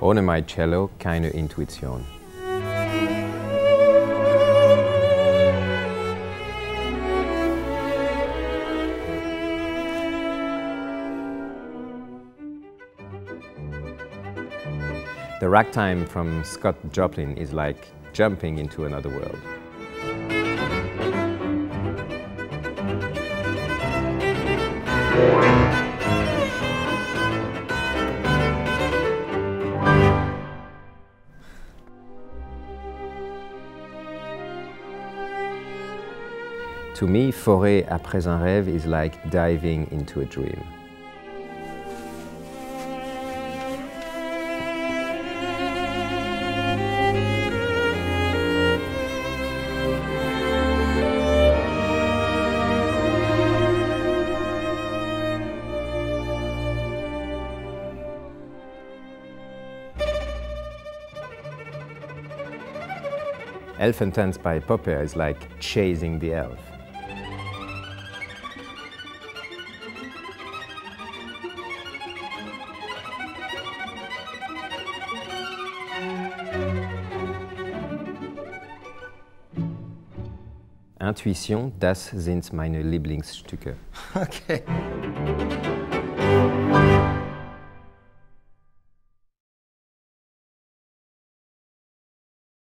Ohne mein Cello keine Intuition. The ragtime from Scott Joplin is like jumping into another world. To me, Forêt après un rêve is like diving into a dream. Elfentanz by Popper is like chasing the elf. Intuition, das sind meine Lieblingsstücke. Okay.